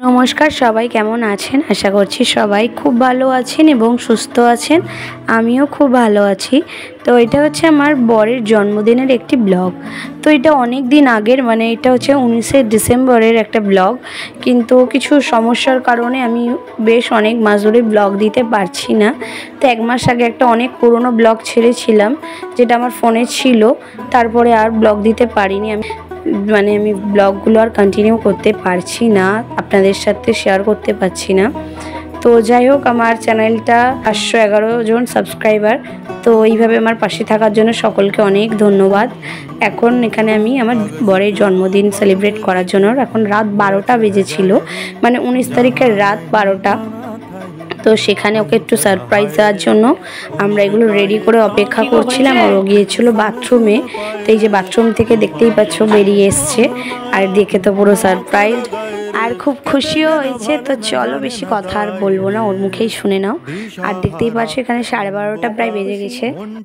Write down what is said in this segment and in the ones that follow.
নমস্কার, সবাই কেমন আছেন? আশা করছি সবাই খুব ভালো আছেন এবং সুস্থ আছেন। আমিও খুব ভালো আছি। তো এটা হচ্ছে আমার বরের জন্মদিনের একটি ব্লগ। তো এটা অনেক দিন আগের, মানে এটা হচ্ছে 19শে ডিসেম্বরের একটা ব্লগ। কিন্তু কিছু সমস্যার কারণে আমি বেশ অনেক মাস ধরে ব্লগ দিতে পারছি না। তো 1 মাস আগে একটা অনেক পুরনো ব্লগ ছেড়েছিলাম, যেটা আমার ফোনে ছিল। তারপরে আর ব্লগ দিতে পারিনি। আমি ব্লগগুলো আর কন্টিনিউ করতে পারছি না, আপনাদের সাথে শেয়ার করতে পারছি না। তো যাই হোক, আমার চ্যানেলটা 511 জন সাবস্ক্রাইবার। তো এইভাবে আমার পাশে থাকার জন্য সকলকে অনেক ধন্যবাদ। এখন এখানে আমি আমার বরের জন্মদিন সেলিব্রেট করার জন্য, এখন রাত 12টা বেজেছিল, মানে 19 তারিখের রাত 12টা। তো সেখানে ওকে একটু সারপ্রাইজ দেওয়ার জন্য আমরা এগুলো রেডি করে অপেক্ষা করছিলাম। আর ও গিয়েছিল বাথরুমে। তো এই যে বাথরুম থেকে দেখতেই পাচ্ছ বেরিয়ে এসছে, আর দেখে তো পুরো সারপ্রাইজ, আর খুব খুশিও হয়েছে। তো চলো, বেশি কথা আর বলবো না, ওর মুখেই শুনে নাও। আর দেখতেই পাচ্ছ এখানে 12:30টা প্রায় বেজে গেছে।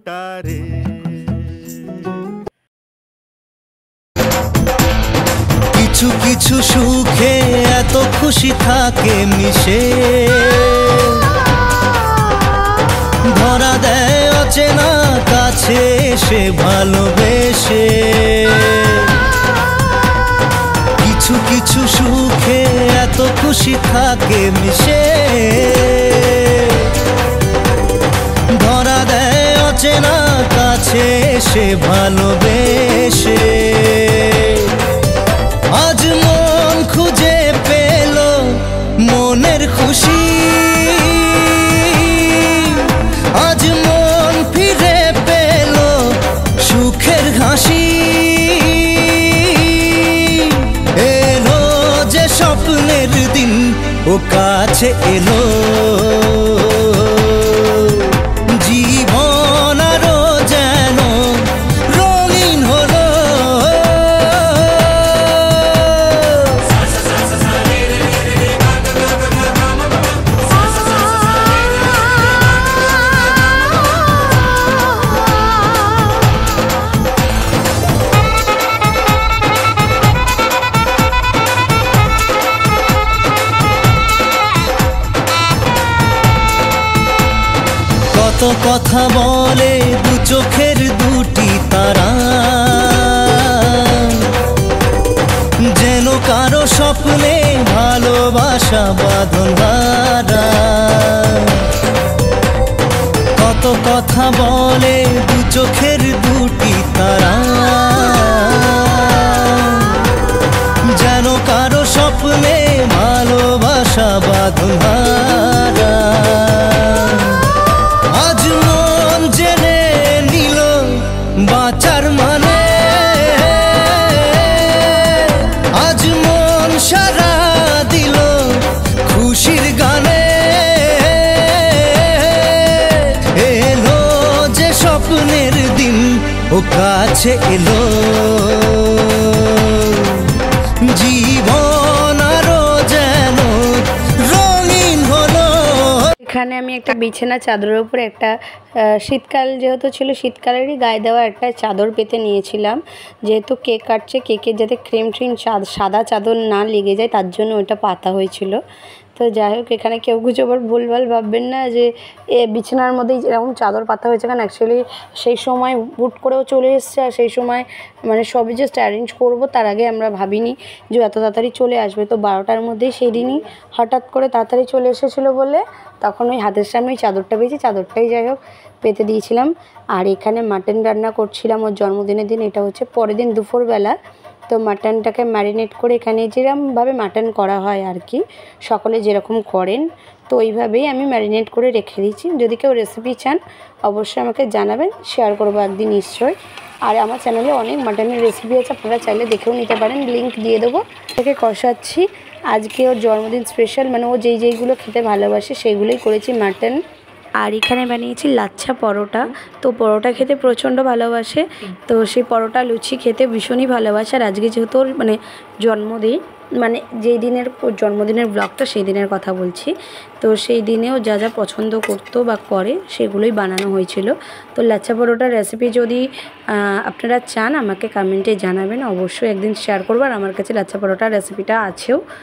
কিছু কিছু সুখে এত খুশি থাকে মিশে, ধরা দেয় অচেনা কাছে এসে ভালোবেসে। কিছু কিছু সুখে এত খুশি থাকে মিশে, ধরা দেয় অচেনা কাছে এসে ভালোবেসে। আজ মন খুঁজে পেল মনের খুশি, আজ মন ফিরে পেল সুখের হাসি। এলো যে স্বপ্নের দিন, ও কাছে এলো, জীবন আরো যেন রঙিন হলো। কত কথা বলে দু চোখের দুটি তারা, যেন কারো স্বপ্নে ভালোবাসা বাঁধন হারা। কত কথা বলে দু চোখের দুটি তারা, যেন কারো স্বপ্নে ভালোবাসা বাঁধন হারা। আজ মন জেনে নিল বাঁচার মানে, আজ মন সারা দিল খুশির গানে। এলো যে স্বপ্নের দিন, ও কাছে এলো, জীবন আরো যেন রঙিন হলো। এখানে আমি একটা বিছানা চাদরের উপরে একটা শীতকাল যেহেতু ছিল, শীতকালেরই গায়ে দেওয়া একটা চাদর পেতে নিয়েছিলাম। যেহেতু কেক কাটছে, কেকের যাতে ক্রিম সাদা চাদর না লেগে যায়, তার জন্য ওইটা পাতা হয়েছিল। তো যাই হোক, এখানে কেউ কিছু আবার ভুলভাল ভাববেন না যে বিছানার মধ্যেই এরকম চাদর পাতা হয়েছে, কারণ অ্যাকচুয়ালি সেই সময় হুট করেও চলে এসছে। আর সেই সময় মানে সবই জাস্ট অ্যারেঞ্জ করবো, তার আগে আমরা ভাবিনি যে এত তাড়াতাড়ি চলে আসবে। তো 12টার মধ্যেই সেই দিনই হঠাৎ করে তাড়াতাড়ি চলে এসেছিলো বলে তখন ওই হাতের সামনে ওই চাদরটা পেয়েছি, চাদরটাই যাই হোক পেতে দিয়েছিলাম। আর এখানে মাটন রান্না করছিলাম ওর জন্মদিনের দিন, এটা হচ্ছে পরের দিন দুপুরবেলা। তো মাটনটাকে ম্যারিনেট করে, এখানে যেরকমভাবে মাটন করা হয় আর কি, সকলে যেরকম করেন, তো ওইভাবেই আমি ম্যারিনেট করে রেখে দিয়েছি। যদি কেউ রেসিপি চান অবশ্যই আমাকে জানাবেন, শেয়ার করবো একদিন নিশ্চয়ই। আর আমার চ্যানেলে অনেক মাটনের রেসিপি আছে, আপনারা চাইলে দেখেও নিতে পারেন, লিঙ্ক দিয়ে দেবো। থেকে কষাচ্ছি, আজকে ওর জন্মদিন স্পেশাল, মানে ও যেইগুলো খেতে ভালোবাসে সেইগুলোই করেছি মাটন। আর এখানে বানিয়েছি লাচ্ছা পরোটা। তো পরোটা খেতে প্রচণ্ড ভালোবাসে, তো সেই পরোটা লুচি খেতে ভীষণই ভালোবাসে। আর আজকে যেহেতু ওর মানে জন্মদিন, মানে যেই দিনের জন্মদিনের ব্লগটা সেই দিনের কথা বলছি, তো সেই দিনেও যা যা পছন্দ করতো বা করে সেগুলোই বানানো হয়েছিল। তো লাচ্ছা পরোটার রেসিপি যদি আপনারা চান আমাকে কমেন্টে জানাবেন, অবশ্যই একদিন শেয়ার করবো। আর আমার কাছে লাচ্ছা পরোটার রেসিপিটা আছেও, তো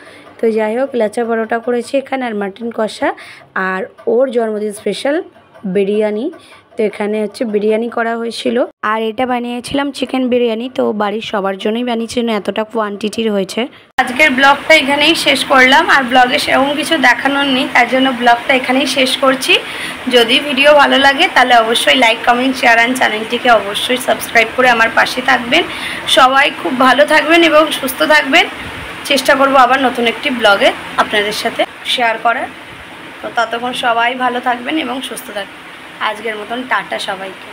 তো যাই হোক, লাচা পরোটা করেছি এখানে আর মাটন কষা, আর ওর জন্মদিন স্পেশাল বিরিয়ানি। তো এখানে হচ্ছে বিরিয়ানি করা হয়েছিল, আর এটা বানিয়েছিলাম চিকেন বিরিয়ানি। তো বাড়ির সবার জন্যই বানিয়েছিল, এতটা কোয়ান্টিটির হয়েছে। আজকের ব্লগটা এখানেই শেষ করলাম, আর ব্লগে সেরকম কিছু দেখানোর নেই, তার জন্য ব্লগটা এখানেই শেষ করছি। যদি ভিডিও ভালো লাগে তাহলে অবশ্যই লাইক, কমেন্ট, শেয়ার অ্যান্ড চ্যানেলটিকে অবশ্যই সাবস্ক্রাইব করে আমার পাশে থাকবেন। সবাই খুব ভালো থাকবেন এবং সুস্থ থাকবেন। চেষ্টা করব আবার নতুন একটি ব্লগে আপনাদের সাথে শেয়ার করার। তো ততক্ষণ সবাই ভালো থাকবেন এবং সুস্থ থাকবেন। আজকের মতন টাটা সবাইকে।